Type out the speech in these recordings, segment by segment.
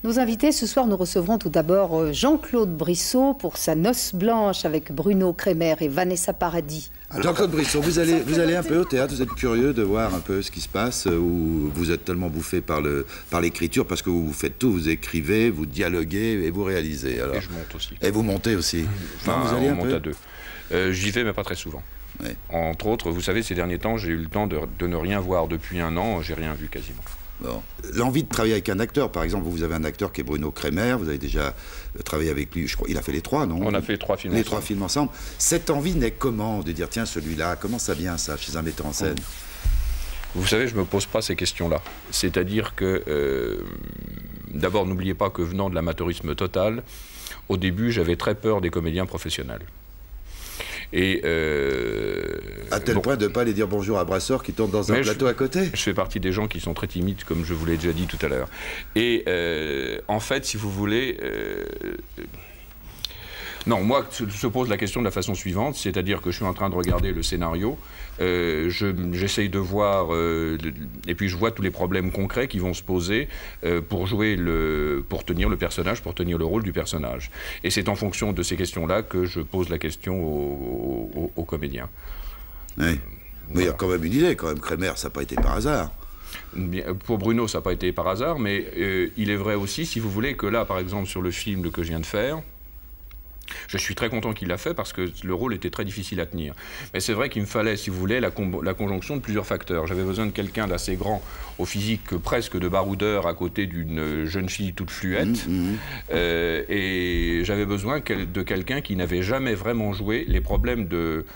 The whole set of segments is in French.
Nos invités ce soir, nous recevrons tout d'abord Jean-Claude Brissot pour sa Noce blanche avec Bruno Cremer et Vanessa Paradis. Jean-Claude Brissot, vous allez un peu au théâtre, vous êtes curieux de voir un peu ce qui se passe, ou vous êtes tellement bouffé par l'écriture, parce que vous faites tout, vous écrivez, vous dialoguez et vous réalisez. Alors, et je monte aussi. Et vous montez aussi. Enfin, vous allez on monte à deux. J'y vais, mais pas très souvent. Oui. Entre autres, vous savez, ces derniers temps, j'ai eu le temps de ne rien voir depuis un an, j'ai rien vu quasiment. Bon. L'envie de travailler avec un acteur, par exemple, vous avez un acteur qui est Bruno Cremer, vous avez déjà travaillé avec lui, je crois, il a fait les trois, non? On a fait 3 films ensemble. 3 films ensemble. Cette envie naît comment, de dire, tiens, celui-là, comment ça vient, ça, chez un metteur en scène? Vous savez, je ne me pose pas ces questions-là. C'est-à-dire que, d'abord, n'oubliez pas que venant de l'amateurisme total, au début, j'avais très peur des comédiens professionnels. Et à tel point de ne pas aller dire bonjour à Brasseur qui tourne dans un plateau à côté. Je fais partie des gens qui sont très timides, comme je vous l'ai déjà dit tout à l'heure. Et en fait, si vous voulez... Non, moi, se pose la question de la façon suivante, c'est-à-dire que je suis en train de regarder le scénario, j'essaye de voir, et puis je vois tous les problèmes concrets qui vont se poser pour tenir le personnage, pour tenir le rôle du personnage. Et c'est en fonction de ces questions-là que je pose la question aux comédiens. Oui. Mais voilà. Il y a quand même une idée, quand même, Cremer, ça n'a pas été par hasard. Pour Bruno, ça n'a pas été par hasard, mais il est vrai aussi, si vous voulez, que là, par exemple, sur le film que je viens de faire, je suis très content qu'il l'a fait parce que le rôle était très difficile à tenir. Mais c'est vrai qu'il me fallait, si vous voulez, la conjonction de plusieurs facteurs. J'avais besoin de quelqu'un d'assez grand, au physique presque de baroudeur, à côté d'une jeune fille toute fluette. Et j'avais besoin de quelqu'un qui n'avait jamais vraiment joué les problèmes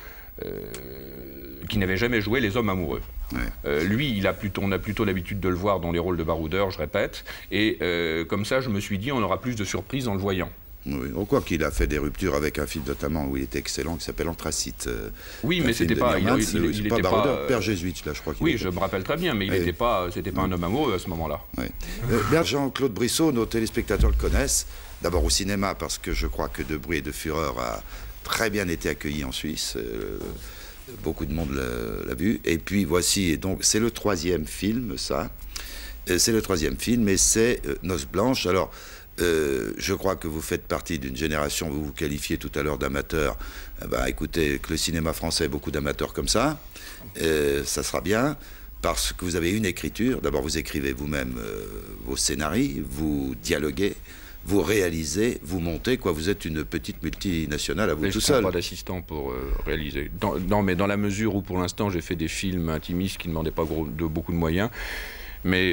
qui n'avait jamais joué les hommes amoureux. Ouais. Lui, on a plutôt l'habitude de le voir dans les rôles de baroudeur, je répète. Et comme ça, je me suis dit, on aura plus de surprises en le voyant. Oui, on croit qu'il a fait des ruptures avec un film notamment où il était excellent qui s'appelle Anthracite. Oui, mais c'était pas... Il était pas Père jésuite, là, je crois qu'il Oui, je me rappelle très bien, mais il n'était pas, c'était pas un homme amoureux à ce moment-là. Oui. Bien, Jean-Claude Brissot, nos téléspectateurs le connaissent, d'abord au cinéma, parce que je crois que De bruit et de fureur a très bien été accueilli en Suisse. Beaucoup de monde l'a vu. Et puis voici, donc c'est le 3e film, ça. C'est le 3e film, et c'est Noce blanche. Alors... je crois que vous faites partie d'une génération, vous vous qualifiez tout à l'heure d'amateur. Écoutez, que le cinéma français ait beaucoup d'amateurs comme ça, ça sera bien, parce que vous avez une écriture. D'abord, vous écrivez vous-même vos scénarios, vous dialoguez, vous réalisez, vous montez, quoi. Vous êtes une petite multinationale à vous tout seul. Je n'ai pas d'assistant pour réaliser. Non, mais dans la mesure où, pour l'instant, j'ai fait des films intimistes qui ne demandaient pas beaucoup de moyens. Mais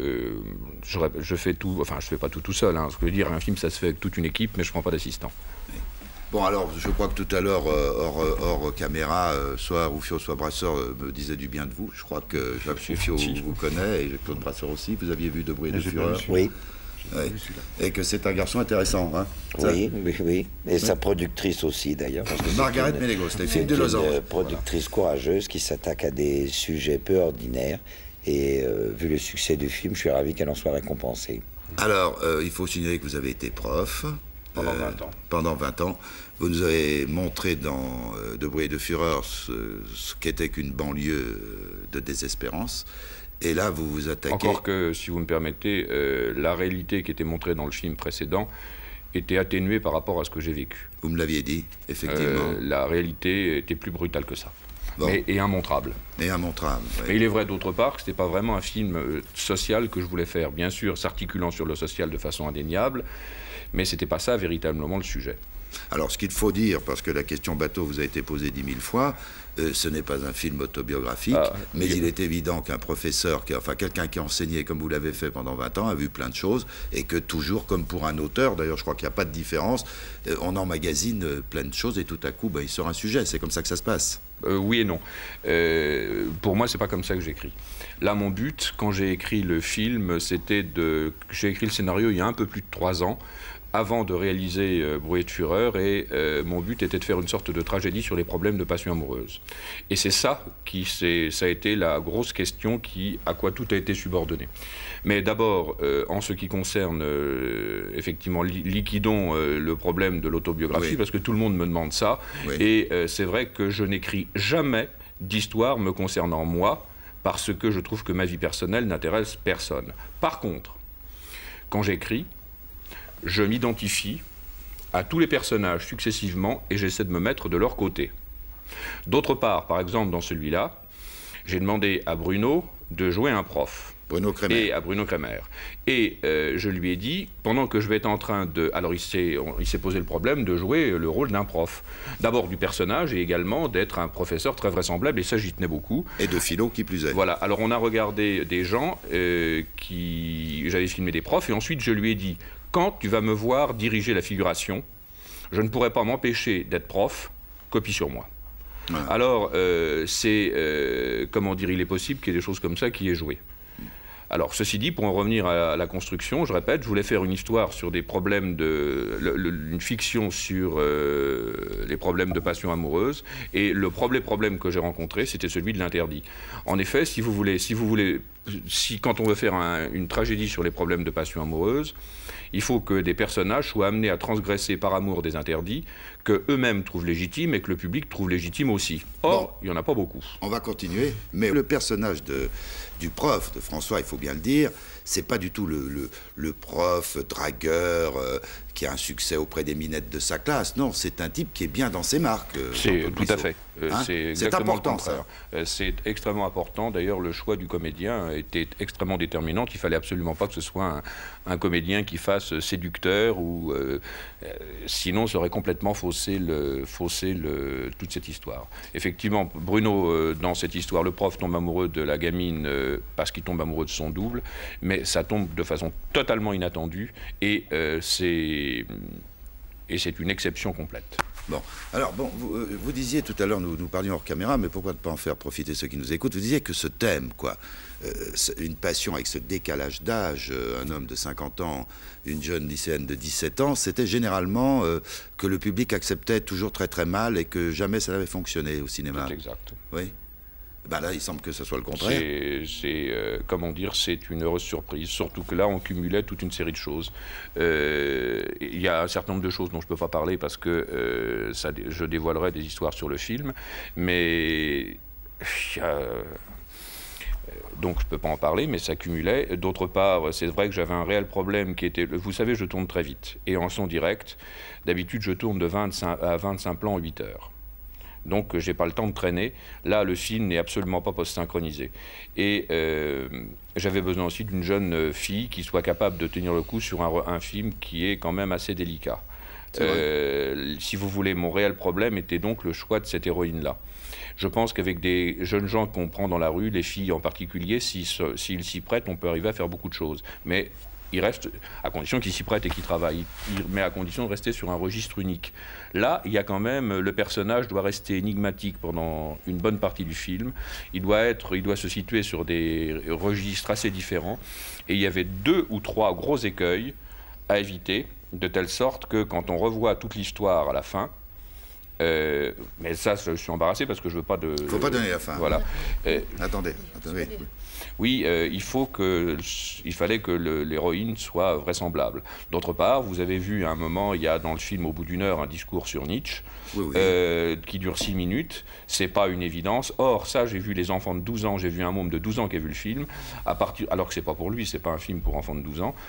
je fais tout, enfin je fais pas tout seul, hein. Ce que je veux dire, un film ça se fait avec toute une équipe, mais je prends pas d'assistant. Bon alors, je crois que tout à l'heure, hors caméra, soit Rufio, soit Brasseur me disaient du bien de vous. Je crois que Jacques Rufio vous connaît, et Claude Brasseur aussi. Vous aviez vu De bruit et de fureur. Oui. Ouais. Et que c'est un garçon intéressant, hein. Oui. Et sa productrice aussi, d'ailleurs. Margaret Ménégo, c'était film de Lausanne. Une productrice courageuse qui s'attaque à des sujets peu ordinaires. Et vu le succès du film, je suis ravi qu'elle en soit récompensée. Alors, il faut signaler que vous avez été prof. Pendant 20 ans. Pendant 20 ans. Vous nous avez montré dans De bruit et de fureur ce qu'était qu'une banlieue de désespérance. Et là, vous vous attaquez... Encore que, si vous me permettez, la réalité qui était montrée dans le film précédent était atténuée par rapport à ce que j'ai vécu. Vous me l'aviez dit, effectivement. La réalité était plus brutale que ça. Bon. Et immontrable. Et immontrable, oui. Mais il est vrai d'autre part que ce n'était pas vraiment un film social que je voulais faire. Bien sûr, s'articulant sur le social de façon indéniable, mais ce n'était pas ça véritablement le sujet. Alors, ce qu'il faut dire, parce que la question bateau vous a été posée 10 000 fois, ce n'est pas un film autobiographique, mais il est évident qu'un professeur, quelqu'un qui a enseigné comme vous l'avez fait pendant 20 ans, a vu plein de choses, et que toujours, comme pour un auteur, d'ailleurs je crois qu'il n'y a pas de différence, on emmagasine plein de choses, et tout à coup, il sort un sujet. C'est comme ça que ça se passe. Oui et non. Pour moi, c'est pas comme ça que j'écris. Là, mon but, quand j'ai écrit le film, j'ai écrit le scénario il y a un peu plus de 3 ans, avant de réaliser Bruit et de fureur, et mon but était de faire une sorte de tragédie sur les problèmes de passion amoureuse. Et c'est ça ça a été la grosse question à quoi tout a été subordonné. Mais d'abord, en ce qui concerne, effectivement, liquidons le problème de l'autobiographie, oui. Parce que tout le monde me demande ça, oui. Et c'est vrai que je n'écris jamais d'histoire me concernant moi, parce que je trouve que ma vie personnelle n'intéresse personne. Par contre, quand j'écris, je m'identifie à tous les personnages successivement et j'essaie de me mettre de leur côté. D'autre part, par exemple, dans celui-là, j'ai demandé à Bruno de jouer un prof. Bruno Kremer. Et à Bruno Kremer. Et je lui ai dit, pendant que je vais être en train de... Alors il s'est posé le problème de jouer le rôle d'un prof. D'abord du personnage et également d'être un professeur très vraisemblable, et ça j'y tenais beaucoup. Et de philo qui plus est. Voilà, alors on a regardé des gens qui... J'avais filmé des profs, et ensuite je lui ai dit, quand tu vas me voir diriger la figuration, je ne pourrai pas m'empêcher d'être prof, copie sur moi. Ouais. Alors, comment dire, il est possible qu'il y ait des choses comme ça qui aient joué. Alors, ceci dit, pour en revenir à la construction, je répète, je voulais faire une histoire sur des problèmes une fiction sur les problèmes de passion amoureuse, et le problème que j'ai rencontré, c'était celui de l'interdit. En effet, si quand on veut faire une tragédie sur les problèmes de passion amoureuse, il faut que des personnages soient amenés à transgresser par amour des interdits que eux-mêmes trouvent légitimes et que le public trouve légitime aussi. Or, bon, il n'y en a pas beaucoup. On va continuer, mais le personnage du prof, de François, il faut bien le dire, c'est pas du tout le prof dragueur qui a un succès auprès des minettes de sa classe. Non, c'est un type qui est bien dans ses marques. C'est tout à fait. C'est important, ça. C'est extrêmement important. D'ailleurs, le choix du comédien était extrêmement déterminant. Il fallait absolument pas que ce soit un comédien qui fasse séducteur, ou sinon ça aurait complètement faussé toute cette histoire. Effectivement, Bruno, dans cette histoire, le prof tombe amoureux de la gamine parce qu'il tombe amoureux de son double, mais ça tombe de façon totalement inattendue, et c'est une exception complète. Bon, alors, vous disiez tout à l'heure, nous parlions hors caméra, mais pourquoi ne pas en faire profiter ceux qui nous écoutent? Vous disiez que ce thème, une passion avec ce décalage d'âge, un homme de 50 ans, une jeune lycéenne de 17 ans, c'était généralement que le public acceptait toujours très très mal et que jamais ça n'avait fonctionné au cinéma. C'est exact. Oui. Ben là, il semble que ce soit le contraire. Comment dire, c'est une heureuse surprise, surtout que là, on cumulait toute une série de choses. Il y a un certain nombre de choses dont je ne peux pas parler parce que je dévoilerai des histoires sur le film, mais donc je ne peux pas en parler, mais ça cumulait. D'autre part, c'est vrai que j'avais un réel problème qui était... Vous savez, je tourne très vite, et en son direct, d'habitude, je tourne de 25 plans en 8 heures. Donc, j'ai pas le temps de traîner. Là, le film n'est absolument pas post-synchronisé. Et j'avais besoin aussi d'une jeune fille qui soit capable de tenir le coup sur un film qui est quand même assez délicat. Si vous voulez, mon réel problème était donc le choix de cette héroïne-là. Je pense qu'avec des jeunes gens qu'on prend dans la rue, les filles en particulier, s'ils s'y prêtent, on peut arriver à faire beaucoup de choses. Mais il reste, à condition qu'ils s'y prêtent et qu'ils travaillent, mais à condition de rester sur un registre unique. Là, il y a quand même, le personnage doit rester énigmatique pendant une bonne partie du film. Il doit se situer sur des registres assez différents. Et il y avait 2 ou 3 gros écueils à éviter, de telle sorte que quand on revoit toute l'histoire à la fin, mais ça, je suis embarrassé parce que je veux pas de... Il ne faut pas donner la fin. Voilà. Attendez. Oui, il fallait que l'héroïne soit vraisemblable. D'autre part, vous avez vu à un moment, il y a dans le film, au bout d'1 heure, un discours sur Nietzsche, qui dure 6 minutes. C'est pas une évidence. Or, ça, j'ai vu les enfants de 12 ans, j'ai vu un môme de 12 ans qui a vu le film, alors que c'est pas pour lui, c'est pas un film pour enfants de 12 ans.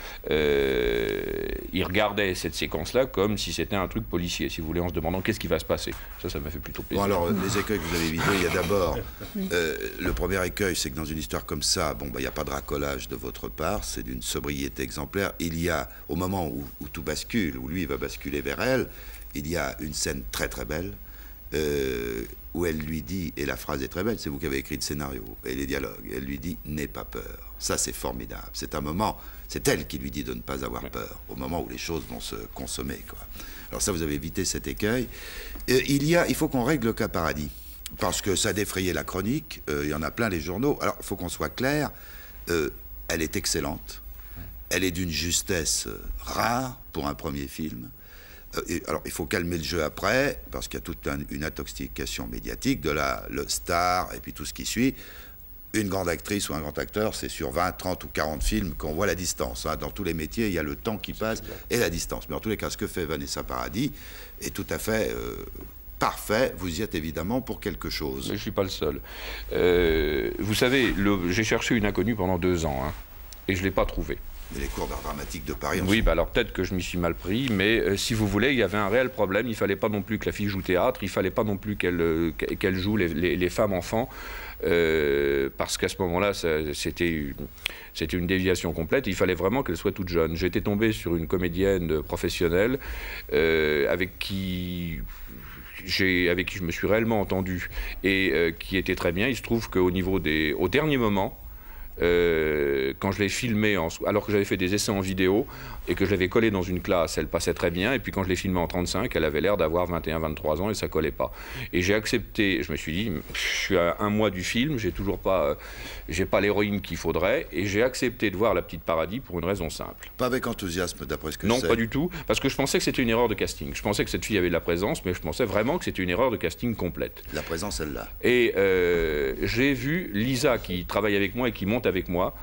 Il regardait cette séquence-là comme si c'était un truc policier, si vous voulez, en se demandant qu'est-ce qui va se passer. Ça m'a fait plutôt plaisir. Bon, alors, les écueils que vous avez évités, il y a d'abord... le premier écueil, c'est que dans une histoire comme ça, il n'y a pas de racolage de votre part, c'est d'une sobriété exemplaire. Il y a, au moment où tout bascule, où lui va basculer vers elle, il y a une scène très très belle, où elle lui dit, et la phrase est très belle, c'est vous qui avez écrit le scénario, et les dialogues, elle lui dit « n'aie pas peur ». Ça, c'est formidable. C'est un moment, c'est elle qui lui dit de ne pas avoir peur, au moment où les choses vont se consommer, quoi. Alors ça, vous avez évité cet écueil. Il faut qu'on règle le cas Paradis. Parce que ça défrayait la chronique, il y en a plein les journaux. Alors, il faut qu'on soit clair, elle est excellente, elle est d'une justesse rare pour un premier film. Alors, il faut calmer le jeu après, parce qu'il y a toute une intoxication médiatique de le star et puis tout ce qui suit. Une grande actrice ou un grand acteur, c'est sur 20, 30 ou 40 films qu'on voit la distance. Dans tous les métiers, il y a le temps qui passe et la distance. Mais en tous les cas, ce que fait Vanessa Paradis est tout à fait... parfait, vous y êtes évidemment pour quelque chose. Mais je ne suis pas le seul. Vous savez, j'ai cherché une inconnue pendant 2 ans, et je ne l'ai pas trouvée. Et les cours d'art dramatique de Paris. Oui, bah alors peut-être que je m'y suis mal pris, mais si vous voulez, il y avait un réel problème. Il ne fallait pas non plus que la fille joue théâtre, il ne fallait pas non plus qu'elle joue les femmes enfants, parce qu'à ce moment-là, c'était une déviation complète. Il fallait vraiment qu'elle soit toute jeune. J'étais tombé sur une comédienne professionnelle avec qui je me suis réellement entendu et qui était très bien. Il se trouve qu'au au dernier moment, quand je l'ai filmé, alors que j'avais fait des essais en vidéo et que je l'avais collé dans une classe, elle passait très bien. Et puis quand je l'ai filmé en 35, elle avait l'air d'avoir 21, 23 ans et ça collait pas. Et j'ai accepté, je me suis dit, je suis à 1 mois du film, j'ai pas l'héroïne qu'il faudrait. Et j'ai accepté de voir La Petite Paradis pour une raison simple. Pas avec enthousiasme, d'après ce que je sais. Non, pas du tout, parce que je pensais que c'était une erreur de casting. Je pensais que cette fille avait de la présence, mais je pensais vraiment que c'était une erreur de casting complète. La présence, elle l'a. Et j'ai vu Lisa, qui travaille avec moi et qui monte avec moi,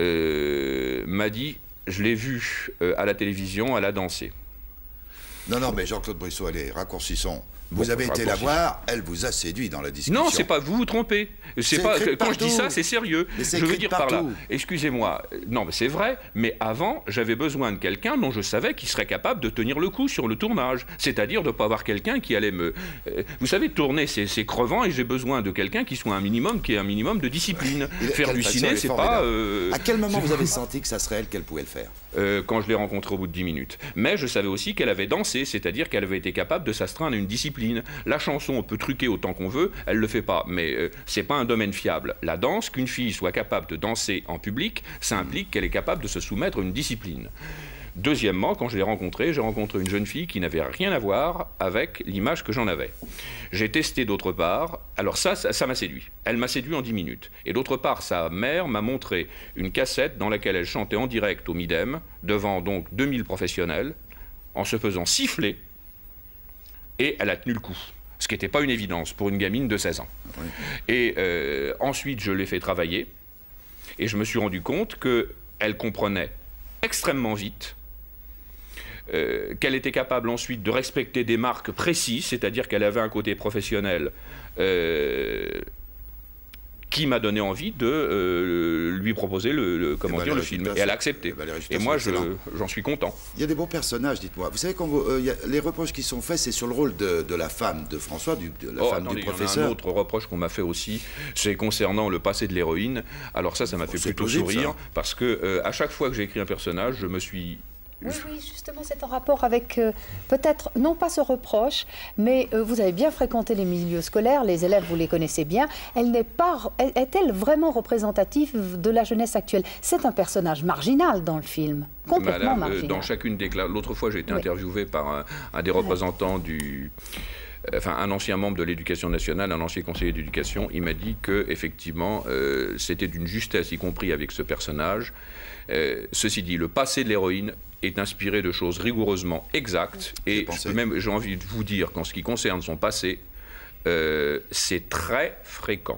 m'a dit, je l'ai vue à la télévision, elle a dansé. Non, mais Jean-Claude Brissot, allez, raccourcissons. Vous avez été la voir, elle vous a séduit dans la discussion. Non, c'est pas vous vous trompez. C'est pas quand je dis ça, c'est sérieux. Je veux dire par là. Excusez-moi. Non, mais c'est vrai. Mais avant, j'avais besoin de quelqu'un dont je savais qu'il serait capable de tenir le coup sur le tournage. C'est-à-dire de ne pas avoir quelqu'un qui allait me. Vous savez, tourner, c'est crevant, et j'ai besoin de quelqu'un qui soit un minimum de discipline. Faire du ciné, c'est pas. À quel moment vous avez senti que ça serait elle qu'elle pouvait le faire? Quand je l'ai rencontrée au bout de 10 minutes. Mais je savais aussi qu'elle avait dansé, c'est-à-dire qu'elle avait été capable de s'astreindre à une discipline. La chanson, on peut truquer autant qu'on veut, elle le fait pas, mais c'est pas un domaine fiable. La danse, qu'une fille soit capable de danser en public, ça implique qu'elle est capable de se soumettre à une discipline. Deuxièmement, quand je l'ai rencontrée, j'ai rencontré une jeune fille qui n'avait rien à voir avec l'image que j'en avais. J'ai testé d'autre part, alors ça m'a séduit. Elle m'a séduit en 10 minutes. Et d'autre part, sa mère m'a montré une cassette dans laquelle elle chantait en direct au Midem, devant donc 2000 professionnels, en se faisant siffler, et elle a tenu le coup. Ce qui n'était pas une évidence pour une gamine de 16 ans. Oui. Et ensuite, je l'ai fait travailler, et je me suis rendu compte qu'elle comprenait extrêmement vite, qu'elle était capable ensuite de respecter des marques précises, c'est-à-dire qu'elle avait un côté professionnel qui m'a donné envie de lui proposer le film. Et elle a accepté. Et moi, j'en suis content. Il y a des bons personnages, dites-moi. Vous savez, les reproches qui sont faits, c'est sur le rôle de la femme de François, de la femme du professeur. Il y a un autre reproche qu'on m'a fait aussi, c'est concernant le passé de l'héroïne. Alors ça m'a fait plutôt sourire, parce que à chaque fois que j'ai écrit un personnage, je me suis... Oui, justement, c'est en rapport avec, peut-être, non pas ce reproche, mais vous avez bien fréquenté les milieux scolaires, les élèves, vous les connaissez bien. Est-elle vraiment représentative de la jeunesse actuelle? C'est un personnage marginal dans le film, complètement marginal. Dans chacune des classes. L'autre fois, j'ai été interviewé par un des représentants un ancien membre de l'Éducation nationale, un ancien conseiller d'éducation. Il m'a dit que effectivement, c'était d'une justesse, y compris avec ce personnage. Ceci dit, le passé de l'héroïne est inspiré de choses rigoureusement exactes, et j'ai envie de vous dire qu'en ce qui concerne son passé, c'est très fréquent.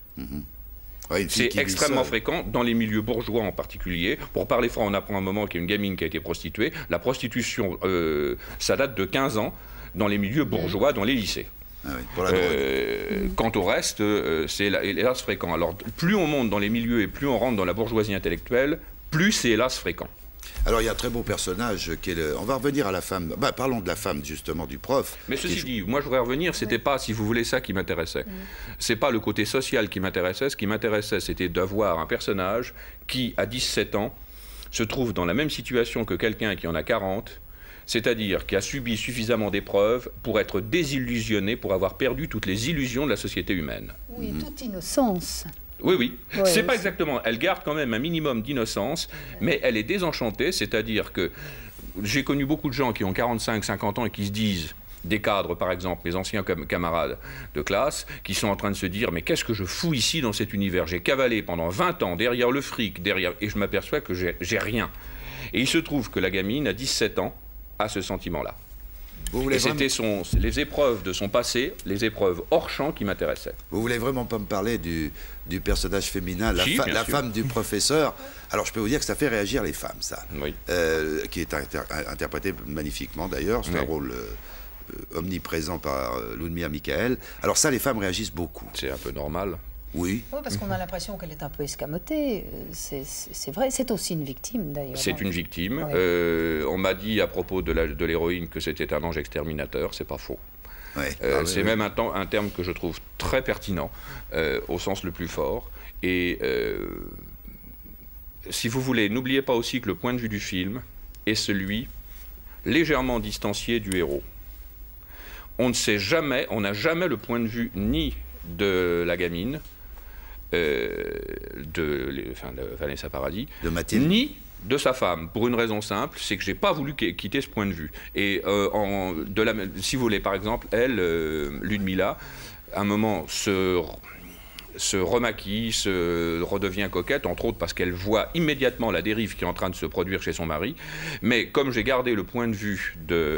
C'est extrêmement fréquent dans les milieux bourgeois en particulier. Pour parler franc, on apprend un moment qu'il y a une gamine qui a été prostituée. La prostitution, ça date de 15 ans dans les milieux bourgeois, dans les lycées. Ah oui, pour la drogue. Quant au reste, c'est hélas fréquent. Alors, plus on monte dans les milieux et plus on rentre dans la bourgeoisie intellectuelle, plus c'est hélas fréquent. Alors, il y a un très beau personnage qui est on va revenir à la femme. Parlons de la femme, justement, du prof. Mais ceci dit, moi, je voudrais revenir, c'était pas, si vous voulez, ça qui m'intéressait. C'est pas le côté social qui m'intéressait. Ce qui m'intéressait, c'était d'avoir un personnage qui, à 17 ans, se trouve dans la même situation que quelqu'un qui en a 40, c'est-à-dire qui a subi suffisamment d'épreuves pour être désillusionné, pour avoir perdu toutes les illusions de la société humaine. Oui, toute innocence. Oui. C'est pas exactement. Elle garde quand même un minimum d'innocence, mais elle est désenchantée, c'est-à-dire que j'ai connu beaucoup de gens qui ont 45, 50 ans et qui se disent, des cadres par exemple, mes anciens camarades de classe, qui sont en train de se dire, mais qu'est-ce que je fous ici dans cet univers? J'ai cavalé pendant 20 ans derrière le fric, et je m'aperçois que j'ai rien. Et il se trouve que la gamine, à 17 ans, a ce sentiment-là. Et c'était les épreuves de son passé, les épreuves hors champ qui m'intéressaient. Vous voulez vraiment pas me parler du personnage féminin, la femme du professeur? Alors je peux vous dire que ça fait réagir les femmes, ça. Oui. Qui est interprété magnifiquement d'ailleurs, c'est un rôle omniprésent par Ludmilla Michael. Alors ça, les femmes réagissent beaucoup. C'est un peu normal. Oui. Oui, parce qu'on a l'impression qu'elle est un peu escamotée. C'est vrai, c'est aussi une victime d'ailleurs. C'est une victime. Oui. On m'a dit à propos de l'héroïne que c'était un ange exterminateur, c'est pas faux. Ouais. C'est même un terme que je trouve très pertinent, au sens le plus fort. Et si vous voulez, n'oubliez pas aussi que le point de vue du film est celui légèrement distancié du héros. On ne sait jamais, on n'a jamais le point de vue ni de la gamine, de Vanessa Paradis, de Mathilde, ni de sa femme, pour une raison simple, c'est que j'ai pas voulu quitter ce point de vue. Et si vous voulez, par exemple, elle, Ludmilla, à un moment se remaquille, se redevient coquette, entre autres parce qu'elle voit immédiatement la dérive qui est en train de se produire chez son mari. Mais comme j'ai gardé le point de vue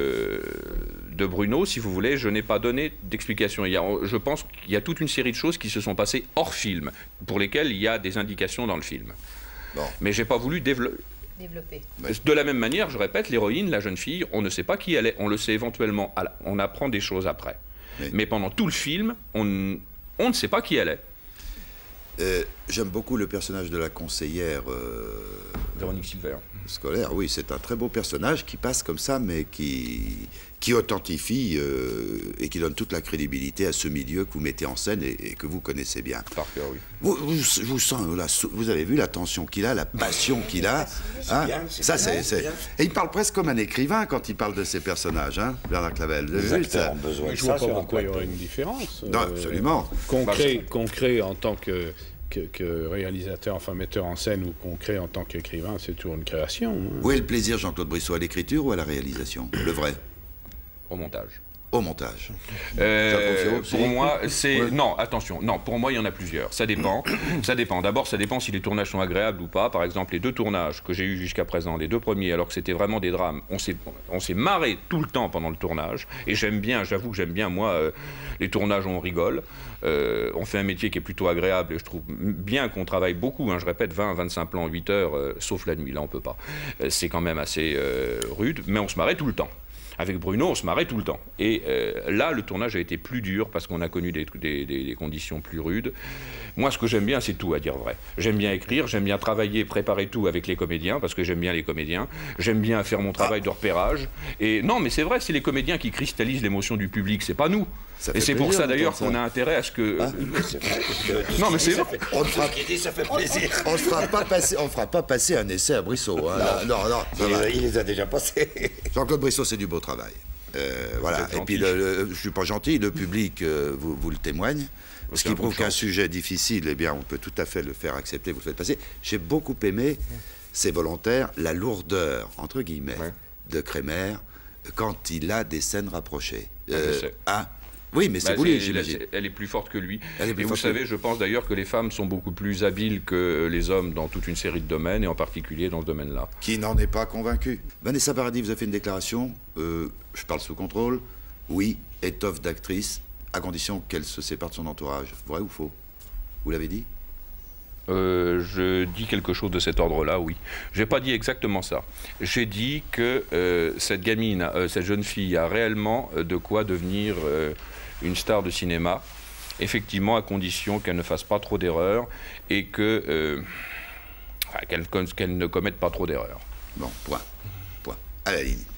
de Bruno, si vous voulez, je n'ai pas donné d'explication. Je pense qu'il y a toute une série de choses qui se sont passées hors film, pour lesquelles il y a des indications dans le film. Bon. Mais j'ai pas voulu développer. De la même manière, je répète, l'héroïne, la jeune fille, on ne sait pas qui elle est, on le sait éventuellement, on apprend des choses après. Oui. Mais pendant tout le film, on ne sait pas qui elle est. J'aime beaucoup le personnage de la conseillère Véronique Silver. Scolaire, oui, c'est un très beau personnage qui passe comme ça, mais qui authentifie et qui donne toute la crédibilité à ce milieu que vous mettez en scène et que vous connaissez bien. Par cœur, oui. Je vous sens, vous avez vu l'attention qu'il a, la passion qu'il a. Hein, ça, c'est. Et il parle presque comme un écrivain quand il parle de ses personnages, hein, Bernard Clavel. Les acteurs ont besoin de ça. Je ne vois pas pourquoi il y aurait une différence. Non, absolument. Qu'on crée en tant que réalisateur, enfin metteur en scène, ou qu'on crée en tant qu'écrivain, c'est toujours une création. Hein. Où est le plaisir, Jean-Claude Brissot, à l'écriture ou à la réalisation? Le vrai? Au montage. Au montage. Pour moi, c'est... Ouais. Non, attention. Non, pour moi, il y en a plusieurs. Ça dépend. Ça dépend. D'abord, ça dépend si les tournages sont agréables ou pas. Par exemple, les 2 tournages que j'ai eus jusqu'à présent, les 2 premiers, alors que c'était vraiment des drames, on s'est marré tout le temps pendant le tournage. Et j'aime bien, j'avoue que j'aime bien, moi, les tournages où on rigole. On fait un métier qui est plutôt agréable et je trouve bien qu'on travaille beaucoup. Hein, je répète, 20-25 plans, 8 heures, sauf la nuit. Là, on peut pas. C'est quand même assez rude, mais on se marrait tout le temps. Avec Bruno, on se marrait tout le temps. Et là, le tournage a été plus dur parce qu'on a connu des conditions plus rudes. Moi, ce que j'aime bien, c'est tout, à dire vrai. J'aime bien écrire, j'aime bien travailler, préparer tout avec les comédiens, parce que j'aime bien les comédiens. J'aime bien faire mon travail de repérage. Et non, mais c'est vrai, c'est les comédiens qui cristallisent l'émotion du public, c'est pas nous. Et c'est pour ça, d'ailleurs, qu'on a intérêt à ce que... Non, mais c'est vrai. On fera pas passer un essai à Brissot. Hein. Non. Il les a déjà passés. Jean-Claude Brissot, c'est du beau travail. Voilà. Et puis, je suis pas gentil, le public vous le témoigne. Ce qui prouve qu'un sujet difficile, eh bien, on peut tout à fait le faire accepter, vous le faites passer. J'ai beaucoup aimé, c'est volontaire, la lourdeur, entre guillemets, de Kremer quand il a des scènes rapprochées. Oui, mais c'est voulu, j'imagine. Elle est plus forte que lui. Et vous savez, je pense d'ailleurs que les femmes sont beaucoup plus habiles que les hommes dans toute une série de domaines, et en particulier dans ce domaine-là. Qui n'en est pas convaincu? Vanessa Paradis vous a fait une déclaration, je parle sous contrôle, oui, étoffe d'actrice, à condition qu'elle se sépare de son entourage. Vrai ou faux? Vous l'avez dit? Je dis quelque chose de cet ordre-là, oui. J'ai pas dit exactement ça. J'ai dit que cette gamine, cette jeune fille a réellement de quoi devenir une star de cinéma, effectivement à condition qu'elle ne fasse pas trop d'erreurs et qu'elle ne commette pas trop d'erreurs. Bon, point. À la ligne.